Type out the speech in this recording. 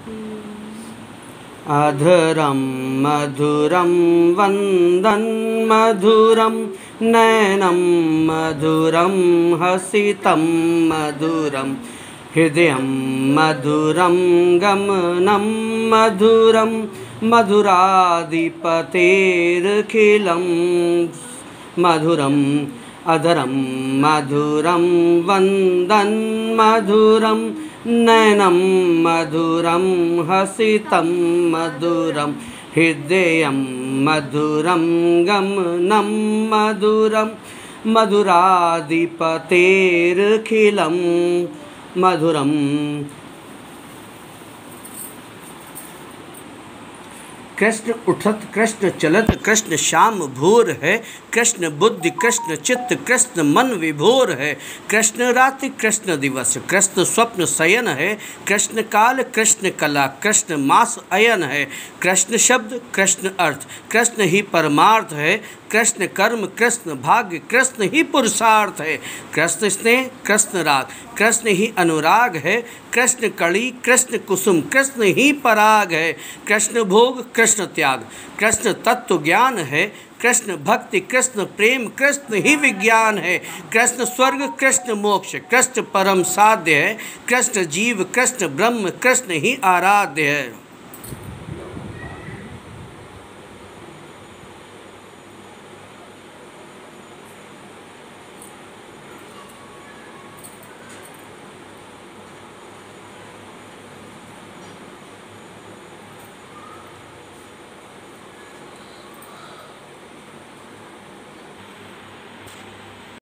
अधरं मधुरं वन्दन् मधुरं नयनं मधुरं हसितं मधुरं हृदयं मधुरं गमनं मधुरं मधुराधिपतेरखिलं मधुरम् अधरं मधुरं वन्दन् मधुरं नयनं मधुरं हसितं मधुरं हृदयं मधुरं गमनं मधुरं मधुराधिपतेरखिलं मधुरम्। कृष्ण उठत कृष्ण चलत कृष्ण श्याम भोर है, कृष्ण बुद्धि कृष्ण चित्त कृष्ण मन विभोर है। कृष्ण रात्रि कृष्ण दिवस कृष्ण स्वप्न शयन है, कृष्ण काल कृष्ण कला कृष्ण मास अयन है। कृष्ण शब्द कृष्ण अर्थ कृष्ण ही परमार्थ है, कृष्ण कर्म कृष्ण भाग्य कृष्ण ही पुरुषार्थ है। कृष्ण स्नेह कृष्ण राग कृष्ण ही अनुराग है, कृष्ण कड़ी कृष्ण कुसुम कृष्ण ही पराग है। कृष्ण भोग कृष्ण त्याग कृष्ण तत्व ज्ञान है, कृष्ण भक्ति कृष्ण प्रेम कृष्ण ही विज्ञान है। कृष्ण स्वर्ग कृष्ण मोक्ष कृष्ण परम साध्य है, कृष्ण जीव कृष्ण ब्रह्म कृष्ण ही आराध्य है।